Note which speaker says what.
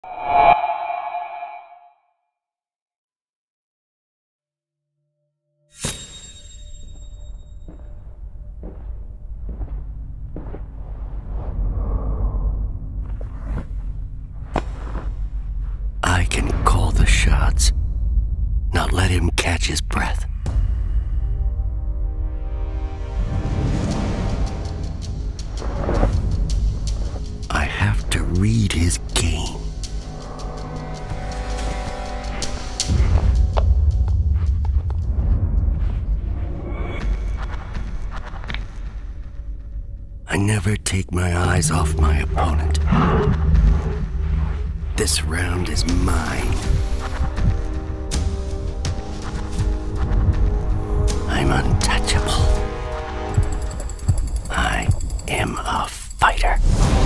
Speaker 1: I can call the shots, not let him catch his breath. I have to read his game. I never take my eyes off my opponent. This round is mine. I'm untouchable. I am a fighter.